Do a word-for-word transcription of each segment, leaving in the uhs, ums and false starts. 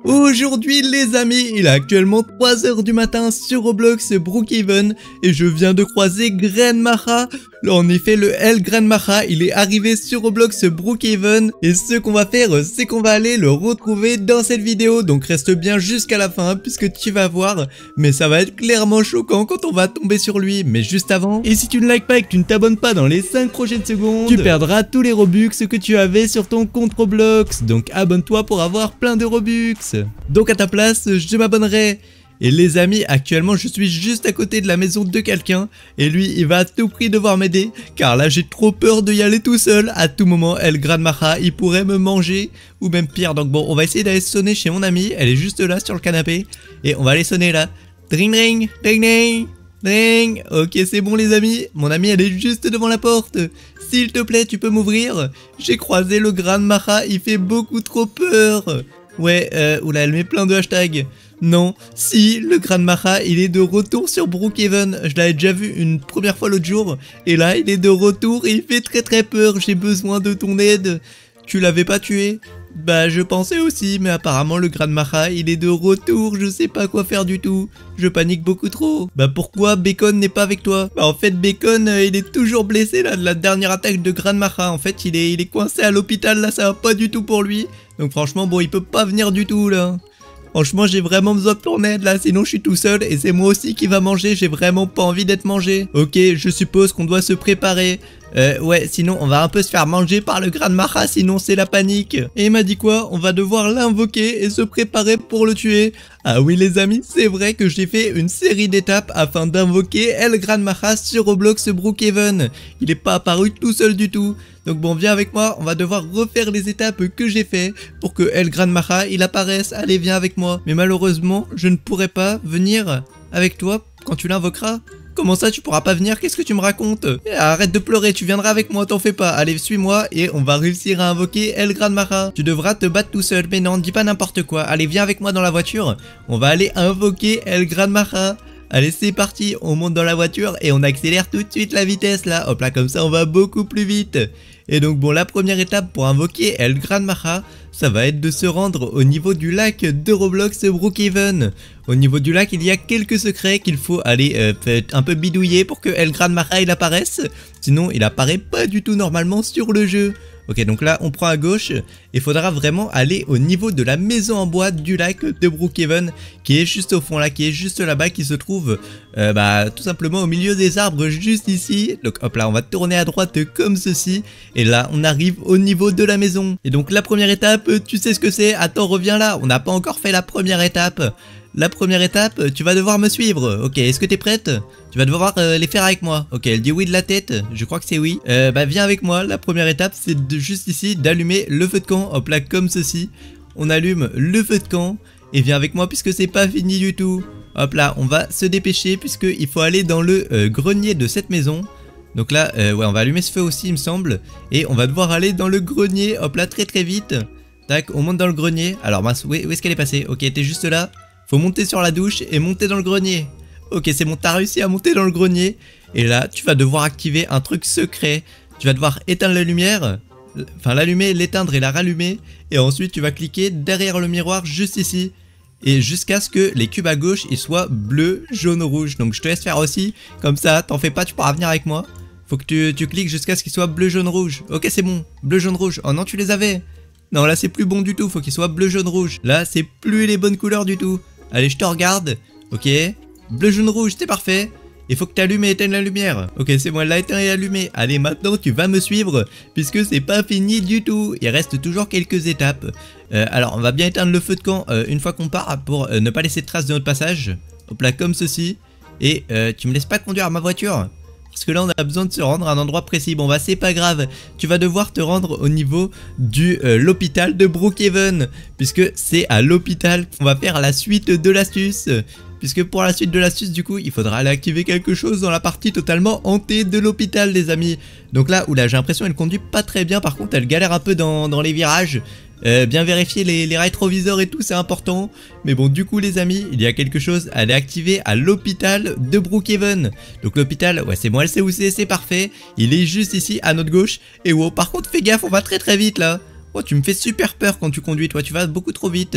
Aujourd'hui les amis, il est actuellement trois heures du matin sur Roblox Brookhaven et je viens de croiser Grenmacha. En effet, le L Grenmacha, il est arrivé sur Roblox Brookhaven et ce qu'on va faire, c'est qu'on va aller le retrouver dans cette vidéo. Donc reste bien jusqu'à la fin puisque tu vas voir, mais ça va être clairement choquant quand on va tomber sur lui. Mais juste avant, et si tu ne likes pas et que tu ne t'abonnes pas dans les cinq prochaines secondes, tu perdras tous les Robux que tu avais sur ton compte Roblox. Donc abonne-toi pour avoir plein de Robux. Donc à ta place, je m'abonnerai. Et les amis, actuellement je suis juste à côté de la maison de quelqu'un et lui il va à tout prix devoir m'aider car là j'ai trop peur d'y aller tout seul. À tout moment El Grenmacha il pourrait me manger ou même pire. Donc bon, on va essayer d'aller sonner chez mon amie, elle est juste là sur le canapé et on va aller sonner là. Dring dring, dring dring, dring. Ok, c'est bon les amis, mon amie elle est juste devant la porte. S'il te plaît tu peux m'ouvrir, j'ai croisé le Grenmacha, il fait beaucoup trop peur. Ouais, euh, oula, elle met plein de hashtags. Non, si, le Grenmacha, il est de retour sur Brookhaven. Je l'avais déjà vu une première fois l'autre jour. Et là, il est de retour et il fait très très peur. J'ai besoin de ton aide. Tu l'avais pas tué? Bah, je pensais aussi, mais apparemment le Grenmacha, il est de retour. Je sais pas quoi faire du tout. Je panique beaucoup trop. Bah, pourquoi Bacon n'est pas avec toi? Bah, en fait, Bacon, euh, il est toujours blessé, là, de la dernière attaque de Grenmacha. En fait, il est, il est coincé à l'hôpital, là, ça va pas du tout pour lui. Donc franchement, bon, il peut pas venir du tout, là. Franchement, j'ai vraiment besoin de ton aide là, sinon je suis tout seul et c'est moi aussi qui va manger, j'ai vraiment pas envie d'être mangé. Ok, je suppose qu'on doit se préparer. Euh, ouais, sinon on va un peu se faire manger par le Grenmacha, sinon c'est la panique. Et il m'a dit quoi? On va devoir l'invoquer et se préparer pour le tuer. Ah oui les amis, c'est vrai que j'ai fait une série d'étapes afin d'invoquer El Grenmacha sur Roblox Brookhaven. Il est pas apparu tout seul du tout. Donc bon, viens avec moi, on va devoir refaire les étapes que j'ai fait pour que El Grenmacha il apparaisse. Allez, viens avec moi. Mais malheureusement, je ne pourrai pas venir avec toi quand tu l'invoqueras. Comment ça tu pourras pas venir? Qu'est-ce que tu me racontes? Arrête de pleurer, tu viendras avec moi, t'en fais pas. Allez, suis-moi et on va réussir à invoquer El Grenmacha. Tu devras te battre tout seul, mais non, dis pas n'importe quoi. Allez, viens avec moi dans la voiture. On va aller invoquer El Grenmacha. Allez, c'est parti, on monte dans la voiture et on accélère tout de suite la vitesse là. Hop là, comme ça on va beaucoup plus vite. Et donc bon, la première étape pour invoquer El Grenmacha, ça va être de se rendre au niveau du lac de Roblox Brookhaven. Au niveau du lac, il y a quelques secrets qu'il faut aller euh, un peu bidouiller pour que El Grenmacha il apparaisse. Sinon, il apparaît pas du tout normalement sur le jeu. Ok, donc là on prend à gauche et il faudra vraiment aller au niveau de la maison en bois du lac de Brookhaven qui est juste au fond là, qui est juste là-bas, qui se trouve euh, bah, tout simplement au milieu des arbres juste ici. Donc hop là, on va tourner à droite comme ceci et là on arrive au niveau de la maison. Et donc la première étape, tu sais ce que c'est? Attends, reviens là, on n'a pas encore fait la première étape. La première étape, tu vas devoir me suivre. Ok, est-ce que t'es prête? Tu vas devoir euh, les faire avec moi. Ok, elle dit oui de la tête. Je crois que c'est oui. Euh, bah viens avec moi. La première étape, c'est de juste ici d'allumer le feu de camp. Hop là, comme ceci. On allume le feu de camp. Et viens avec moi puisque c'est pas fini du tout. Hop là, on va se dépêcher puisqu'il faut aller dans le euh, grenier de cette maison. Donc là, euh, ouais, on va allumer ce feu aussi, il me semble. Et on va devoir aller dans le grenier. Hop là, très très vite. Tac, on monte dans le grenier. Alors mince, où est-ce qu'elle est passée? Ok, t'es juste là. Faut monter sur la douche et monter dans le grenier. Ok, c'est bon, t'as réussi à monter dans le grenier. Et là, tu vas devoir activer un truc secret. Tu vas devoir éteindre la lumière. Enfin, l'allumer, l'éteindre et la rallumer. Et ensuite, tu vas cliquer derrière le miroir, juste ici. Et jusqu'à ce que les cubes à gauche, ils soient bleus, jaune, rouge. Donc, je te laisse faire aussi. Comme ça, t'en fais pas, tu pourras venir avec moi. Faut que tu, tu cliques jusqu'à ce qu'ils soient bleu, jaune, rouge. Ok, c'est bon. Bleu, jaune, rouge. Oh non, tu les avais. Non, là, c'est plus bon du tout. Faut qu'ils soient bleu, jaune, rouge. Là, c'est plus les bonnes couleurs du tout. Allez, je te regarde. Ok. Bleu, jaune, rouge, c'est parfait. Il faut que tu allumes et éteignes la lumière. Ok, c'est bon, elle l'a éteint et allumé. Allez, maintenant, tu vas me suivre. Puisque c'est pas fini du tout. Il reste toujours quelques étapes. Euh, alors, on va bien éteindre le feu de camp euh, une fois qu'on part. Pour euh, ne pas laisser de traces de notre passage. Hop là, comme ceci. Et euh, tu me laisses pas conduire à ma voiture? Parce que là on a besoin de se rendre à un endroit précis. Bon bah c'est pas grave, tu vas devoir te rendre au niveau du euh, l'hôpital de Brookhaven. Puisque c'est à l'hôpital qu'on va faire la suite de l'astuce. Puisque pour la suite de l'astuce du coup il faudra aller activer quelque chose dans la partie totalement hantée de l'hôpital les amis. Donc là, oula, j'ai l'impression qu'elle conduit pas très bien, par contre elle galère un peu dans, dans les virages. Euh, bien vérifier les, les rétroviseurs et tout, c'est important. Mais bon, du coup les amis, il y a quelque chose à aller activer à l'hôpital de Brookhaven. Donc l'hôpital, ouais c'est bon, elle sait où c'est, c'est parfait. Il est juste ici à notre gauche. Et wow, par contre fais gaffe, on va très très vite là. Oh, tu me fais super peur quand tu conduis, toi tu vas beaucoup trop vite.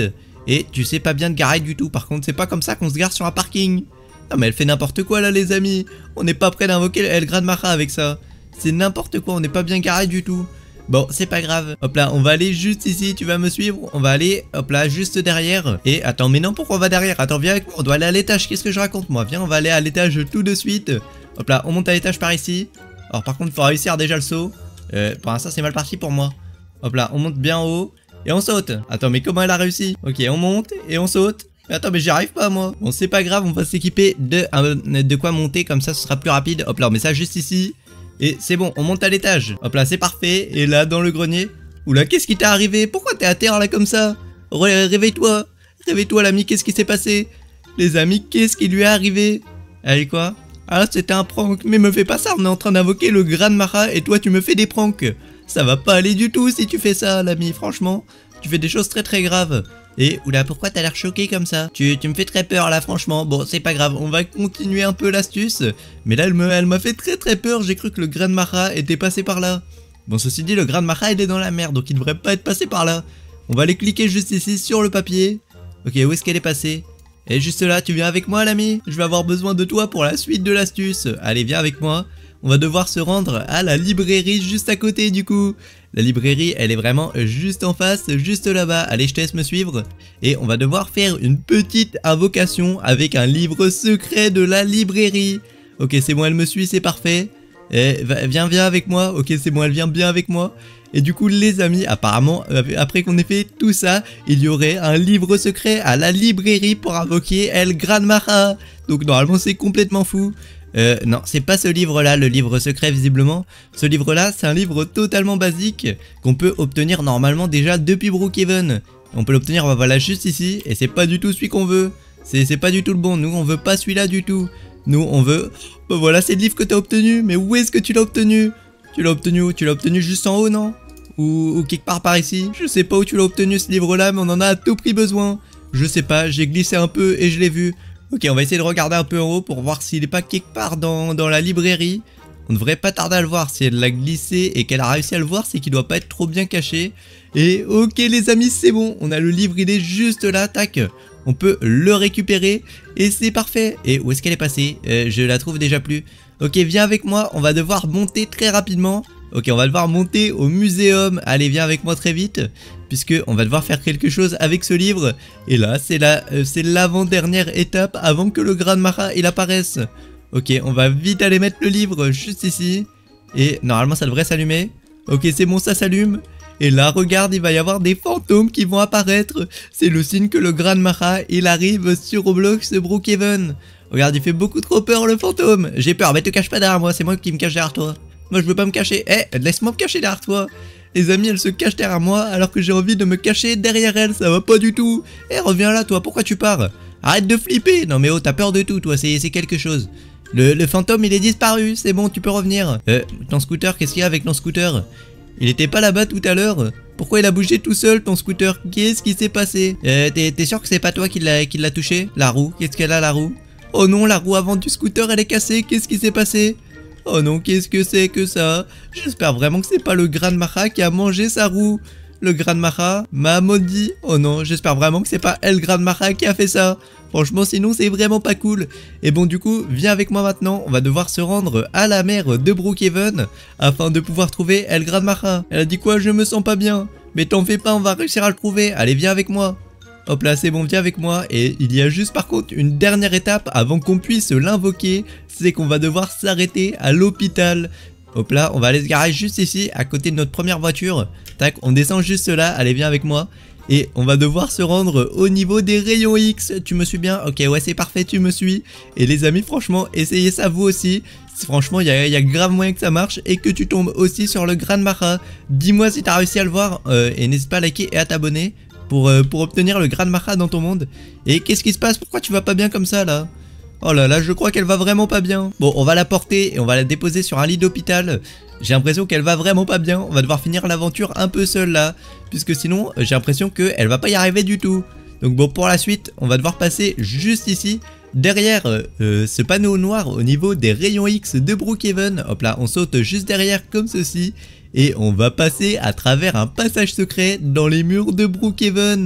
Et tu sais pas bien te garer du tout. Par contre, c'est pas comme ça qu'on se gare sur un parking. Non mais elle fait n'importe quoi là les amis. On n'est pas prêt d'invoquer El Gran Maja avec ça. C'est n'importe quoi, on n'est pas bien garé du tout. Bon, c'est pas grave. Hop là, on va aller juste ici, tu vas me suivre. On va aller, hop là, juste derrière. Et attends, mais non, pourquoi on va derrière? Attends, viens avec moi, on doit aller à l'étage. Qu'est-ce que je raconte moi? Viens, on va aller à l'étage tout de suite. Hop là, on monte à l'étage par ici. Alors par contre, il faut réussir déjà le saut. Euh, pour l'instant, c'est mal parti pour moi. Hop là, on monte bien en haut. Et on saute. Attends, mais comment elle a réussi? Ok, on monte et on saute. Mais attends, mais j'y arrive pas moi. Bon, c'est pas grave, on va s'équiper de, euh, de quoi monter. Comme ça, ce sera plus rapide. Hop là, on met ça juste ici. Et c'est bon, on monte à l'étage. Hop là, c'est parfait. Et là, dans le grenier. Oula, qu'est-ce qui t'est arrivé? Pourquoi t'es à terre là comme ça? Ré Réveille-toi. Réveille-toi l'ami, qu'est-ce qui s'est passé? Les amis, qu'est-ce qui lui est arrivé? Allez quoi? Ah, c'était un prank. Mais me fais pas ça, on est en train d'invoquer le Gran Maja et toi tu me fais des pranks. Ça va pas aller du tout si tu fais ça l'ami, franchement. Tu fais des choses très très graves. Et oula, pourquoi t'as l'air choqué comme ça? tu, tu me fais très peur là franchement. Bon c'est pas grave, on va continuer un peu l'astuce. Mais là elle me, elle m'a fait très très peur. J'ai cru que le Gran Maja était passé par là. Bon ceci dit, le Gran Maja il est dans la merde, donc il devrait pas être passé par là. On va aller cliquer juste ici sur le papier. Ok, où est-ce qu'elle est passée? Elle est juste là, tu viens avec moi l'ami? Je vais avoir besoin de toi pour la suite de l'astuce. Allez viens avec moi. On va devoir se rendre à la librairie juste à côté du coup. La librairie elle est vraiment juste en face, juste là-bas. Allez je te laisse me suivre. Et on va devoir faire une petite invocation avec un livre secret de la librairie. Ok c'est bon, elle me suit, c'est parfait. Et, viens viens avec moi. Ok c'est bon, elle vient bien avec moi. Et du coup les amis, apparemment après qu'on ait fait tout ça, il y aurait un livre secret à la librairie pour invoquer El Gran Maja. Donc normalement c'est complètement fou. Euh, non, c'est pas ce livre-là, le livre secret visiblement. Ce livre-là, c'est un livre totalement basique qu'on peut obtenir normalement déjà depuis Brookhaven. On peut l'obtenir, voilà, juste ici, et c'est pas du tout celui qu'on veut. C'est pas du tout le bon, nous on veut pas celui-là du tout. Nous on veut... Bah voilà, c'est le livre que t'as obtenu, mais où est-ce que tu l'as obtenu? Tu l'as obtenu où? Tu l'as obtenu juste en haut, non? ou, ou quelque part par ici? Je sais pas où tu l'as obtenu ce livre-là, mais on en a à tout prix besoin. Je sais pas, j'ai glissé un peu et je l'ai vu. Ok, on va essayer de regarder un peu en haut pour voir s'il est pas quelque part dans, dans la librairie. On devrait pas tarder à le voir. Si elle l'a glissé et qu'elle a réussi à le voir, c'est qu'il doit pas être trop bien caché. Et ok les amis, c'est bon. On a le livre, il est juste là, tac. On peut le récupérer et c'est parfait. Et où est-ce qu'elle est passée? euh, Je la trouve déjà plus. Ok, viens avec moi, on va devoir monter très rapidement. Ok, on va devoir monter au muséum. Allez, viens avec moi très vite. Puisque on va devoir faire quelque chose avec ce livre. Et là, c'est la, euh, c'est l'avant-dernière étape avant que le Gran Maja il apparaisse. Ok, on va vite aller mettre le livre juste ici. Et normalement, ça devrait s'allumer. Ok, c'est bon, ça s'allume. Et là, regarde, il va y avoir des fantômes qui vont apparaître. C'est le signe que le Gran Maja il arrive sur Roblox Brookhaven. Regarde, il fait beaucoup trop peur le fantôme. J'ai peur, mais te cache pas derrière moi, c'est moi qui me cache derrière toi. Moi, je veux pas me cacher. Eh, hey, laisse-moi me cacher derrière toi. Les amis, elle se cache derrière moi alors que j'ai envie de me cacher derrière elle, ça va pas du tout. Eh, hey, reviens là toi, pourquoi tu pars? Arrête de flipper. Non mais oh, t'as peur de tout toi, c'est quelque chose. Le, le fantôme il est disparu, c'est bon, tu peux revenir. Euh, ton scooter, qu'est-ce qu'il y a avec ton scooter? Il était pas là-bas tout à l'heure. Pourquoi il a bougé tout seul ton scooter? Qu'est-ce qui s'est passé? Euh, t'es sûr que c'est pas toi qui l'a touché? La roue, qu'est-ce qu'elle a la roue? Oh non, la roue avant du scooter elle est cassée, qu'est-ce qui s'est passé? Oh non, qu'est-ce que c'est que ça? J'espère vraiment que c'est pas le Gran Maja qui a mangé sa roue. Le Gran Maja m'a maudit. Oh non, j'espère vraiment que c'est pas El Gran Maja qui a fait ça. Franchement, sinon c'est vraiment pas cool. Et bon, du coup, viens avec moi maintenant. On va devoir se rendre à la mer de Brookhaven afin de pouvoir trouver El Gran Maja. Elle a dit quoi? Je me sens pas bien. Mais t'en fais pas, on va réussir à le trouver. Allez, viens avec moi. Hop là, c'est bon, viens avec moi. Et il y a juste par contre une dernière étape avant qu'on puisse l'invoquer. C'est qu'on va devoir s'arrêter à l'hôpital. Hop là, on va aller se garer juste ici, à côté de notre première voiture. Tac, on descend juste là, allez viens avec moi. Et on va devoir se rendre au niveau des rayons X. Tu me suis bien? Ok, ouais c'est parfait, tu me suis. Et les amis, franchement, essayez ça vous aussi. Franchement, il y a, y a grave moyen que ça marche et que tu tombes aussi sur le Gran Maja. Dis-moi si t'as réussi à le voir euh, et n'hésite pas à liker et à t'abonner pour, euh, pour obtenir le Gran Maja dans ton monde. Et qu'est-ce qui se passe? Pourquoi tu vas pas bien comme ça là? Oh là là, je crois qu'elle va vraiment pas bien. Bon, on va la porter et on va la déposer sur un lit d'hôpital. J'ai l'impression qu'elle va vraiment pas bien. On va devoir finir l'aventure un peu seul là. Puisque sinon, j'ai l'impression qu'elle va pas y arriver du tout. Donc bon, pour la suite, on va devoir passer juste ici. Derrière euh, ce panneau noir au niveau des rayons X de Brookhaven. Hop là, on saute juste derrière comme ceci. Et on va passer à travers un passage secret dans les murs de Brookhaven.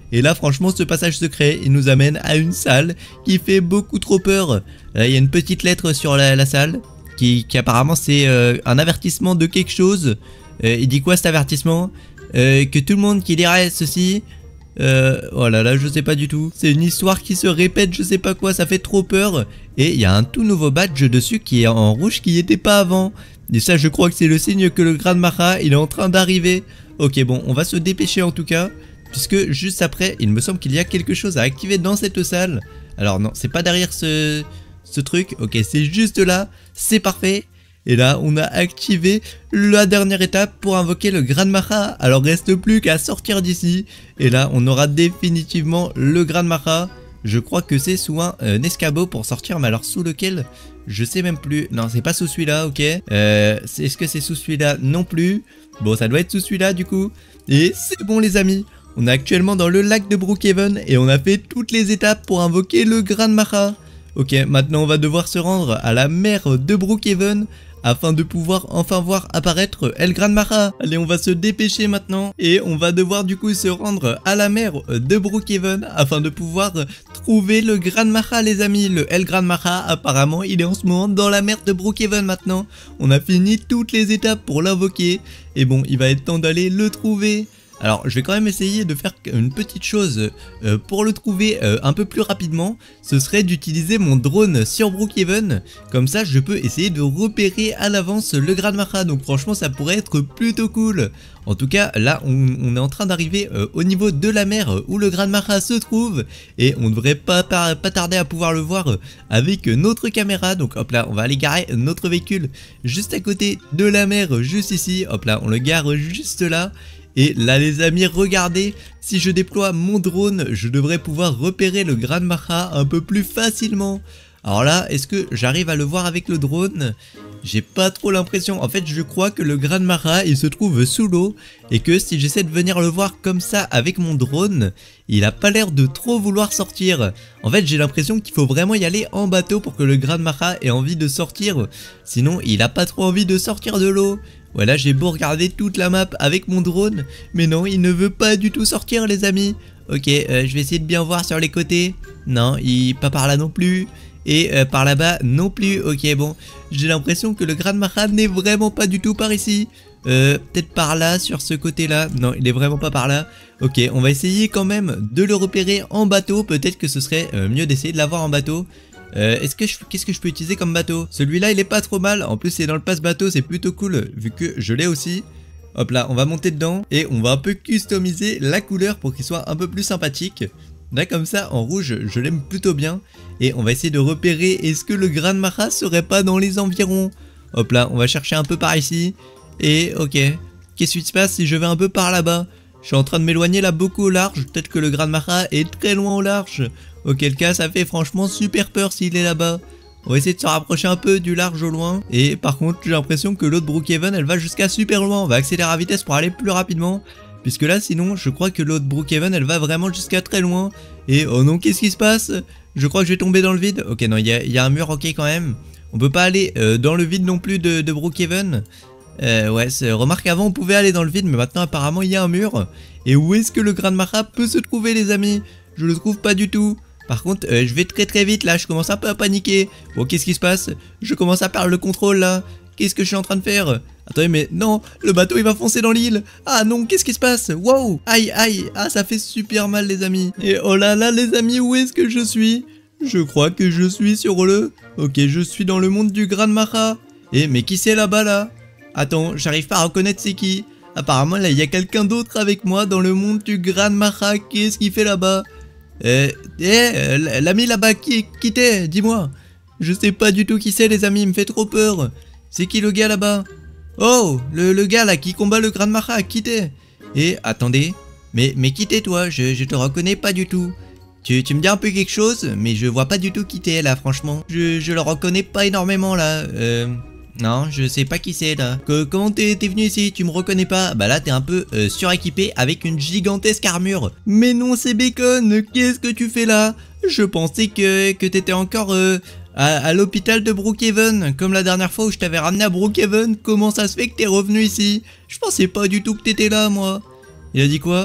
Et là franchement ce passage secret il nous amène à une salle qui fait beaucoup trop peur. Là il y a une petite lettre sur la, la salle qui, qui apparemment c'est euh, un avertissement de quelque chose. euh, Il dit quoi cet avertissement? euh, Que tout le monde qui lirait ceci Euh, oh là là, je sais pas du tout. C'est une histoire qui se répète, je sais pas quoi, ça fait trop peur. Et il y a un tout nouveau badge dessus qui est en rouge qui n'y était pas avant. Et ça, je crois que c'est le signe que le Grand Maha, il est en train d'arriver. Ok, bon, on va se dépêcher en tout cas. Puisque juste après, il me semble qu'il y a quelque chose à activer dans cette salle. Alors non, c'est pas derrière ce, ce truc. Ok, c'est juste là. C'est parfait. Et là, on a activé la dernière étape pour invoquer le Grand Maha. Alors, reste plus qu'à sortir d'ici. Et là, on aura définitivement le Grand Maha. Je crois que c'est sous un euh, escabeau pour sortir. Mais alors, sous lequel? Je sais même plus. Non, c'est pas sous celui-là, ok. Euh, Est-ce que c'est sous celui-là? Non plus. Bon, ça doit être sous celui-là, du coup. Et c'est bon, les amis. On est actuellement dans le lac de Brookhaven. Et on a fait toutes les étapes pour invoquer le Grand Maha. Ok, maintenant, on va devoir se rendre à la mer de Brookhaven afin de pouvoir enfin voir apparaître El Grand Maha. Allez, on va se dépêcher maintenant et on va devoir du coup se rendre à la mer de Brookhaven afin de pouvoir trouver le Grand Maha, les amis. Le El Grand Maha, apparemment, il est en ce moment dans la mer de Brookhaven maintenant. On a fini toutes les étapes pour l'invoquer et bon, il va être temps d'aller le trouver. Alors, je vais quand même essayer de faire une petite chose euh, pour le trouver euh, un peu plus rapidement. Ce serait d'utiliser mon drone sur Brookhaven. Comme ça, je peux essayer de repérer à l'avance le Grand Maha. Donc franchement, ça pourrait être plutôt cool. En tout cas, là, on, on est en train d'arriver euh, au niveau de la mer où le Grand Maha se trouve. Et on ne devrait pas, pas, pas tarder à pouvoir le voir avec notre caméra. Donc hop là, on va aller garer notre véhicule juste à côté de la mer, juste ici. Hop là, on le gare juste là. Et là les amis, regardez, si je déploie mon drone, je devrais pouvoir repérer le Grand Maha un peu plus facilement. Alors là, est-ce que j'arrive à le voir avec le drone? J'ai pas trop l'impression. En fait, je crois que le Grand Maha, il se trouve sous l'eau. Et que si j'essaie de venir le voir comme ça avec mon drone, il a pas l'air de trop vouloir sortir. En fait, j'ai l'impression qu'il faut vraiment y aller en bateau pour que le Grand Maha ait envie de sortir. Sinon, il a pas trop envie de sortir de l'eau. Voilà, j'ai beau regarder toute la map avec mon drone, mais non, il ne veut pas du tout sortir, les amis. Ok, euh, je vais essayer de bien voir sur les côtés. Non, il pas par là non plus. Et euh, par là-bas non plus. Ok, bon, j'ai l'impression que le Grand Maha n'est vraiment pas du tout par ici. Euh, peut-être par là, sur ce côté-là. Non, il est vraiment pas par là. Ok, on va essayer quand même de le repérer en bateau. Peut-être que ce serait euh, mieux d'essayer de l'avoir en bateau. Euh, est-ce que je, qu'est-ce que je peux utiliser comme bateau? Celui-là, il est pas trop mal. En plus, c'est dans le passe bateau, c'est plutôt cool vu que je l'ai aussi. Hop là, on va monter dedans et on va un peu customiser la couleur pour qu'il soit un peu plus sympathique. Là, comme ça, en rouge, je l'aime plutôt bien. Et on va essayer de repérer, est-ce que le Grand Maha serait pas dans les environs? Hop là, on va chercher un peu par ici. Et ok, qu'est-ce qui se passe si je vais un peu par là-bas? Je suis en train de m'éloigner là beaucoup au large. Peut-être que le Grand Maha est très loin au large. Auquel cas, ça fait franchement super peur s'il est là-bas. On va essayer de se rapprocher un peu du large au loin. Et par contre, j'ai l'impression que l'autre Brookhaven, elle va jusqu'à super loin. On va accélérer à vitesse pour aller plus rapidement. Puisque là, sinon, je crois que l'autre Brookhaven, elle va vraiment jusqu'à très loin. Et oh non, qu'est-ce qui se passe? Je crois que je vais tomber dans le vide. Ok, non, il y, y a un mur, ok, quand même. On peut pas aller euh, dans le vide non plus de, de Brookhaven. Euh, ouais, remarque, avant on pouvait aller dans le vide, mais maintenant apparemment il y a un mur. Et où est-ce que le Grand Maha peut se trouver, les amis? Je le trouve pas du tout. Par contre, euh, je vais très très vite là, je commence un peu à paniquer. Bon, qu'est-ce qui se passe? Je commence à perdre le contrôle là. Qu'est-ce que je suis en train de faire? Attendez, mais non, le bateau il va foncer dans l'île. Ah non, qu'est-ce qui se passe? Wow, aïe aïe, ah ça fait super mal les amis. Et oh là là les amis, où est-ce que je suis? Je crois que je suis sur le... Ok, je suis dans le monde du Grand Maha. Et mais qui c'est là-bas là? Attends, j'arrive pas à reconnaître c'est qui. Apparemment là il y a quelqu'un d'autre avec moi dans le monde du Grand Maha. Qu'est-ce qu'il fait là-bas? Euh, eh, l'ami là-bas, qui, qui t'es? Dis-moi. Je sais pas du tout qui c'est les amis, il me fait trop peur. C'est qui le gars là-bas? Oh, le, le gars là qui combat le Grand Maha, qui t'es? Et attendez, mais, mais qui t'es toi? je, je te reconnais pas du tout. Tu, tu me dis un peu quelque chose, mais je vois pas du tout qui t'es là franchement. Je, je le reconnais pas énormément là. Euh... Non, je sais pas qui c'est là. Que, comment t'es venu ici? Tu me reconnais pas? Bah là t'es un peu euh, suréquipé avec une gigantesque armure. Mais non, c'est Bacon, qu'est-ce que tu fais là? Je pensais que, que t'étais encore euh, à, à l'hôpital de Brookhaven. Comme la dernière fois où je t'avais ramené à Brookhaven. Comment ça se fait que t'es revenu ici? Je pensais pas du tout que t'étais là moi. Il a dit quoi?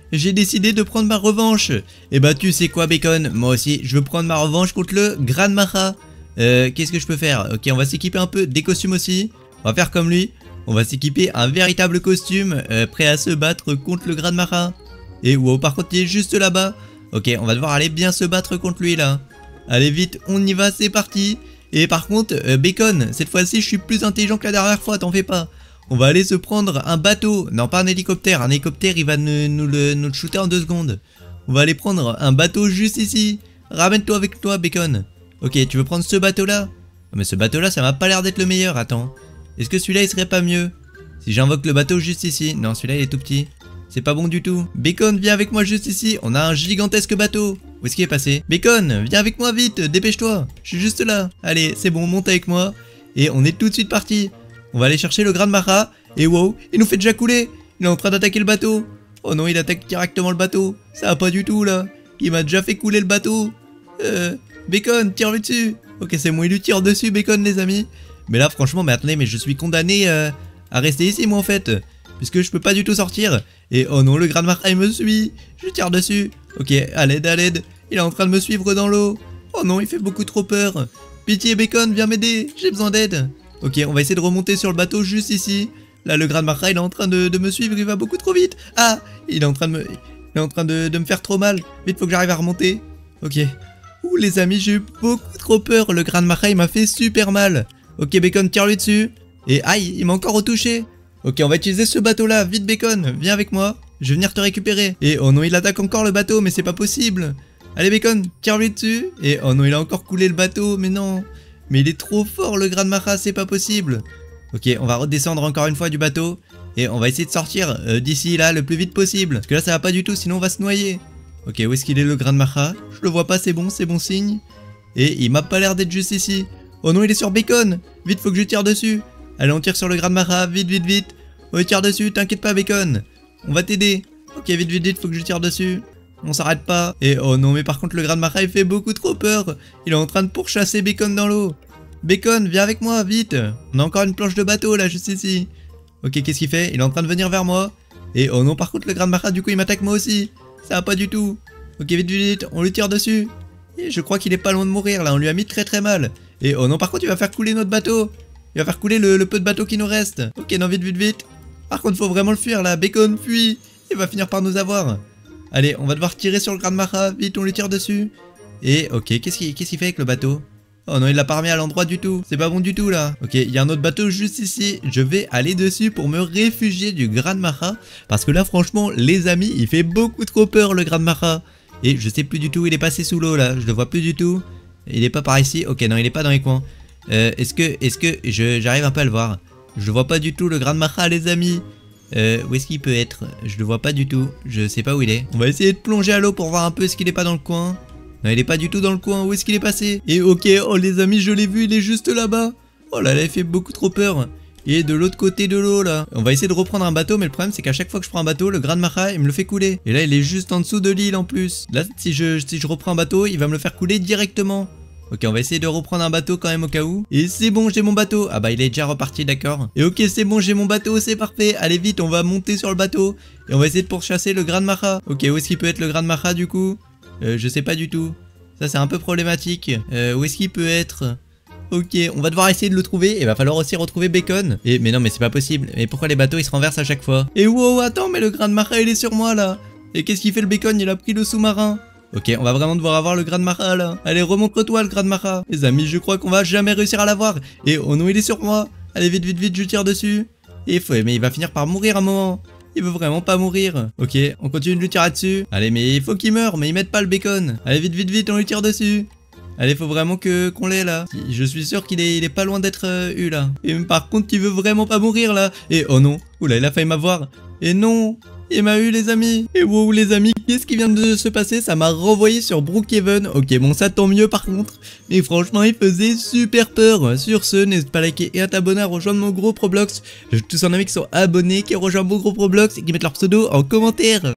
j'ai décidé de prendre ma revanche. Et bah tu sais quoi Bacon, moi aussi je veux prendre ma revanche contre le Gran Macha. Euh, qu'est-ce que je peux faire? Ok, on va s'équiper un peu des costumes aussi. On va faire comme lui. On va s'équiper un véritable costume euh, prêt à se battre contre le Gran Macha. Et wow, par contre il est juste là-bas. Ok, on va devoir aller bien se battre contre lui là. Allez vite, on y va, c'est parti. Et par contre, euh, Bacon, cette fois-ci je suis plus intelligent que la dernière fois, t'en fais pas. On va aller se prendre un bateau. Non, pas un hélicoptère. Un hélicoptère, il va nous, nous, le, nous le shooter en deux secondes. On va aller prendre un bateau juste ici. Ramène-toi avec toi, Bacon. Ok, tu veux prendre ce bateau-là? Mais ce bateau-là, ça m'a pas l'air d'être le meilleur. Attends. Est-ce que celui-là, il serait pas mieux? Si j'invoque le bateau juste ici. Non, celui-là, il est tout petit. C'est pas bon du tout. Bacon, viens avec moi juste ici. On a un gigantesque bateau. Où est-ce qu'il est passé? Bacon, viens avec moi vite. Dépêche-toi. Je suis juste là. Allez, c'est bon, monte avec moi. Et on est tout de suite parti. On va aller chercher le Gran Macha. Et wow, il nous fait déjà couler. Il est en train d'attaquer le bateau. Oh non, il attaque directement le bateau. Ça va pas du tout là. Il m'a déjà fait couler le bateau. Euh, Bacon, tire-lui dessus. Ok, c'est bon, il lui tire dessus, Bacon, les amis. Mais là, franchement, mais attendez, mais je suis condamné euh, à rester ici, moi, en fait. Puisque je peux pas du tout sortir. Et oh non, le Gran Macha, il me suit. Je tire dessus. Ok, à l'aide, à l'aide. Il est en train de me suivre dans l'eau. Oh non, il fait beaucoup trop peur. Pitié, Bacon, viens m'aider. J'ai besoin d'aide. Ok, on va essayer de remonter sur le bateau juste ici. Là, le Gran Macha, il est en train de, de me suivre, il va beaucoup trop vite. Ah, il est en train de me, il est en train de, de me faire trop mal. Vite, faut que j'arrive à remonter. Ok. Ouh, les amis, j'ai eu beaucoup trop peur. Le Gran Macha, il m'a fait super mal. Ok, Bacon, tire-lui dessus. Et aïe, il m'a encore retouché. Ok, on va utiliser ce bateau-là. Vite, Bacon, viens avec moi. Je vais venir te récupérer. Et oh non, il attaque encore le bateau, mais c'est pas possible. Allez, Bacon, tire-lui dessus. Et oh non, il a encore coulé le bateau, mais non. Mais il est trop fort, le Gran Macha, c'est pas possible. Ok, on va redescendre encore une fois du bateau. Et on va essayer de sortir euh, d'ici là le plus vite possible. Parce que là ça va pas du tout, sinon on va se noyer. Ok, où est-ce qu'il est le Gran Macha? Je le vois pas, c'est bon, c'est bon signe. Et il m'a pas l'air d'être juste ici. Oh non, il est sur Bacon. Vite, faut que je tire dessus. Allez, on tire sur le Gran Macha, vite, vite, vite. Oh, tire dessus, t'inquiète pas Bacon. On va t'aider. Ok, vite, vite, vite, faut que je tire dessus. On s'arrête pas. Et oh non, mais par contre le Gran Macha il fait beaucoup trop peur. Il est en train de pourchasser Bacon dans l'eau. Bacon, viens avec moi, vite. On a encore une planche de bateau là, juste ici. Ok, qu'est-ce qu'il fait? Il est en train de venir vers moi. Et oh non, par contre le Gran Macha du coup il m'attaque moi aussi. Ça va pas du tout. Ok, vite, vite, vite, on lui tire dessus. Et je crois qu'il est pas loin de mourir là, on lui a mis très très mal. Et oh non, par contre il va faire couler notre bateau. Il va faire couler le, le peu de bateau qui nous reste. Ok, non, vite, vite, vite. Par contre faut vraiment le fuir là, Bacon, fuis. Il va finir par nous avoir. Allez, on va devoir tirer sur le Gran Macha, vite, on lui tire dessus. Et ok, qu'est-ce qu'il qu'est-ce qu'il fait avec le bateau? Oh non, il l'a pas remis à l'endroit du tout. C'est pas bon du tout là. Ok, il y a un autre bateau juste ici. Je vais aller dessus pour me réfugier du Gran Macha. Parce que là, franchement, les amis, il fait beaucoup trop peur le Gran Macha. Et je sais plus du tout, il est passé sous l'eau là. Je le vois plus du tout. Il est pas par ici. Ok, non, il est pas dans les coins. Euh, est-ce que, est-ce que j'arrive un peu à le voir? Je le vois pas du tout le Gran Macha, les amis. Euh, où est-ce qu'il peut être? Je le vois pas du tout. Je sais pas où il est. On va essayer de plonger à l'eau pour voir un peu ce qu'il est pas dans le coin. Non, il est pas du tout dans le coin, où est-ce qu'il est passé? Et ok, oh les amis, je l'ai vu, il est juste là-bas. Oh là là, il fait beaucoup trop peur. Il est de l'autre côté de l'eau là. On va essayer de reprendre un bateau, mais le problème c'est qu'à chaque fois que je prends un bateau, le Gran Macha, il me le fait couler. Et là, il est juste en dessous de l'île en plus. Là, si je, si je reprends un bateau, il va me le faire couler directement. Ok, on va essayer de reprendre un bateau quand même au cas où. Et c'est bon, j'ai mon bateau. Ah bah il est déjà reparti, d'accord. Et ok, c'est bon, j'ai mon bateau, c'est parfait. Allez vite, on va monter sur le bateau. Et on va essayer de pourchasser le Gran Macha. Ok, où est-ce qu'il peut être le Gran Macha du coup? Euh, je sais pas du tout. Ça c'est un peu problématique. Euh, où est-ce qu'il peut être? Ok, on va devoir essayer de le trouver. Et va falloir aussi retrouver Bacon. Et mais non, mais c'est pas possible. Mais pourquoi les bateaux ils se renversent à chaque fois? Et wow, attends, mais le Gran Macha il est sur moi là. Et qu'est-ce qu'il fait le Bacon? Il a pris le sous-marin. Ok, on va vraiment devoir avoir le Gran Macha là. Allez, remonte-toi le Gran Macha. Les amis, je crois qu'on va jamais réussir à l'avoir. Et oh non, il est sur moi. Allez, vite, vite, vite, je tire dessus. Et faut... mais il va finir par mourir à un moment. Il veut vraiment pas mourir. Ok, on continue de lui tirer dessus. Allez, mais il faut qu'il meure, mais il met pas le Bacon. Allez, vite, vite, vite, on lui tire dessus. Allez, faut vraiment que qu'on l'ait là. Je suis sûr qu'il est, il est pas loin d'être euh, eu là. Et par contre, il veut vraiment pas mourir là. Et oh non, oula, il a failli m'avoir. Et non, il m'a eu les amis. Et wow les amis, qu'est-ce qui vient de se passer? Ça m'a renvoyé sur Brookhaven. Ok, bon ça tant mieux par contre. Mais franchement, il faisait super peur. Sur ce, n'hésite pas à liker et à t'abonner, à rejoindre mon groupe Roblox. J'ai tous un ami qui sont abonnés, qui rejoignent mon groupe Roblox et qui mettent leur pseudo en commentaire.